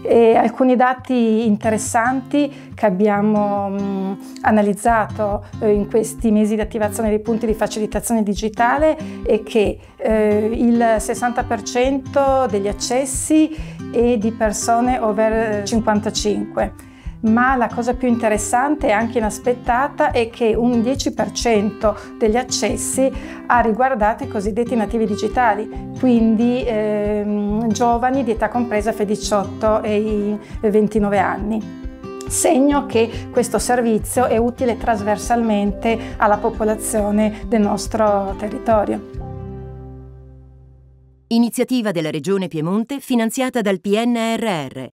E alcuni dati interessanti che abbiamo analizzato in questi mesi di attivazione dei punti di facilitazione digitale è che il 60% degli accessi è di persone over 55. Ma la cosa più interessante e anche inaspettata è che un 10% degli accessi ha riguardato i cosiddetti nativi digitali, quindi giovani di età compresa fra i 18 e i 29 anni. Segno che questo servizio è utile trasversalmente alla popolazione del nostro territorio. Iniziativa della Regione Piemonte finanziata dal PNRR.